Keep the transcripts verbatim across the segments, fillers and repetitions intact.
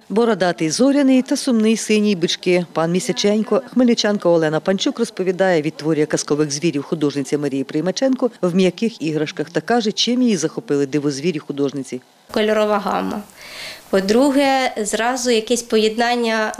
Бородатий зоряний та сумний синій бички. Пан Місяченко, хмельничанка Олена Панчук розповідає, відтворює казкових звірів художниці Марії Приймаченко в м'яких іграшках та каже, чим її захопили дивозвірі художниці. Кольорова гама. По-друге, зразу якесь поєднання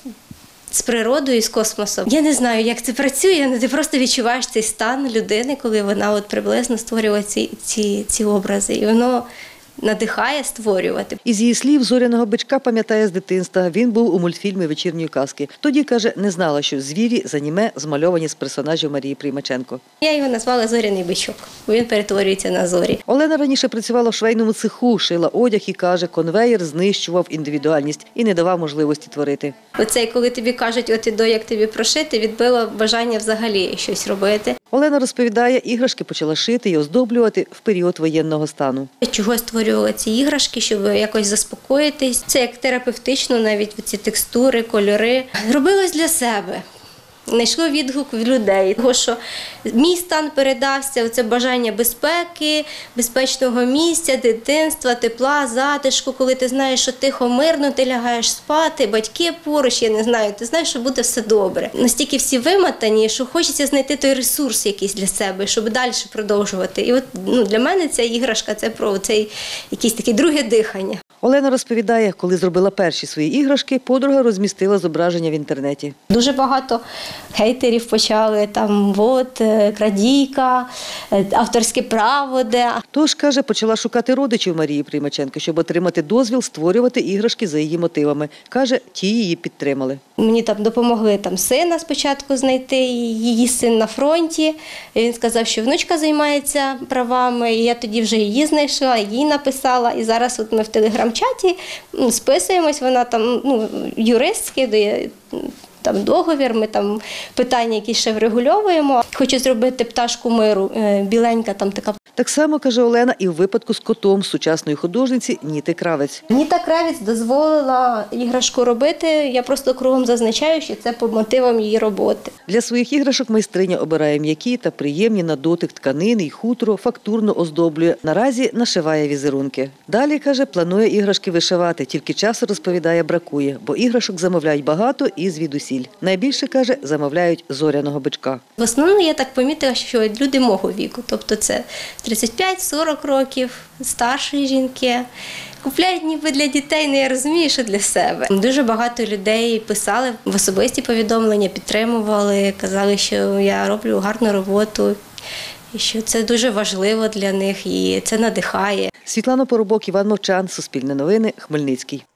з природою і з космосом. Я не знаю, як це працює, ти просто відчуваєш цей стан людини, коли вона от приблизно створює ці, ці, ці образи. І воно надихає створювати. Із її слів, зоряного бичка пам'ятає з дитинства. Він був у мультфільмі «Вечірньої казки». Тоді, каже, не знала, що звірі з аніме змальовані з персонажів Марії Приймаченко. Я його назвала «Зоряний бичок», бо він перетворюється на зорі. Олена раніше працювала в швейному цеху, шила одяг і, каже, конвеєр знищував індивідуальність і не давав можливості творити. Оце, коли тобі кажуть, от іду, як тобі прошити, відбило бажання взагалі щось робити. Олена розповідає, іграшки почала шити і оздоблювати в період воєнного стану. Чого створювала ці іграшки, щоб якось заспокоїтись. Це як терапевтично, навіть ці текстури, кольори. Робилось для себе. Знайшло відгук від людей, тому що мій стан передався, це бажання безпеки, безпечного місця, дитинства, тепла, затишку, коли ти знаєш, що тихо, мирно, ти лягаєш спати, батьки поруч, я не знаю, ти знаєш, що буде все добре. Настільки всі вимотані, що хочеться знайти той ресурс якийсь для себе, щоб далі продовжувати. І от ну, для мене ця іграшка – це про цей якесь таке друге дихання. Олена розповідає, коли зробила перші свої іграшки, подруга розмістила зображення в інтернеті. Дуже багато хейтерів почали, там, от, крадійка, авторське право де. Тож, каже, почала шукати родичів Марії Приймаченко, щоб отримати дозвіл створювати іграшки за її мотивами. Каже, ті її підтримали. Мені там допомогли там, сина спочатку знайти, її син на фронті. Він сказав, що внучка займається правами, і я тоді вже її знайшла, їй написала. І зараз от ми в телеграм-чаті списуємось, вона там ну, юрист скидає, там договір, ми там питання якісь ще врегульовуємо. Хочу зробити пташку миру, біленька там така. Так само, каже Олена, і в випадку з котом сучасної художниці Ніти Кравець. Ніта Кравець дозволила іграшку робити, я просто кругом зазначаю, що це по мотивам її роботи. Для своїх іграшок майстриня обирає м'які та приємні на дотик тканини й хутро, фактурно оздоблює. Наразі нашиває візерунки. Далі, каже, планує іграшки вишивати, тільки часу, розповідає, бракує, бо іграшок замовляють багато і звідусіль. Найбільше, каже, замовляють зоряного бичка. В основному я так помітила, що люди мого віку, тобто це тридцять п'ять сорок років, старші жінки. Купляють ніби для дітей, але я розумію, що для себе. Дуже багато людей писали в особисті повідомлення, підтримували, казали, що я роблю гарну роботу, і що це дуже важливо для них, і це надихає. Світлана Поробок, Іван Мовчан, Суспільне новини, Хмельницький.